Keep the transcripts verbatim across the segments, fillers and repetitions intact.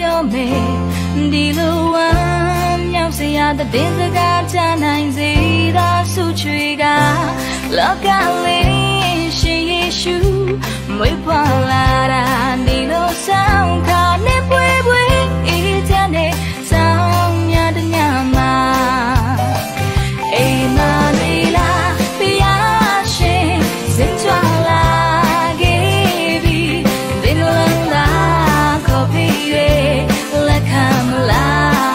ပြောမယ်ဒီလိုဝမ်းမြောက်စရာတဲ့စကားချနိုင်စေသာဆုချွေကလောကလေးရှိယေရှုမွေးဖွားလာတာဒီလိုဆောင်ခါနဲ့ပွဲပွဲအေးချမ်းနဲ့ဆောင်မြတဲ့ညမှာအေးမလေးလာပြရရှင်စင်ကြွလာခဲ့ပြီဒီလိုလာခေါ်ပြီးလက်ခံလာ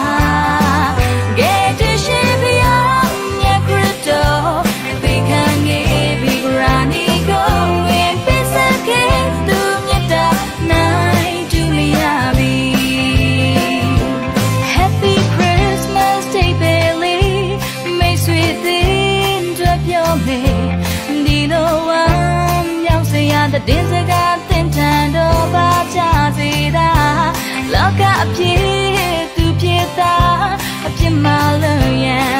တဲ့စကားသင်တန်တော့ပါကြစေတာလောကအပြည့်သူဖြစ်တာအပြစ်မှလွန်ရန်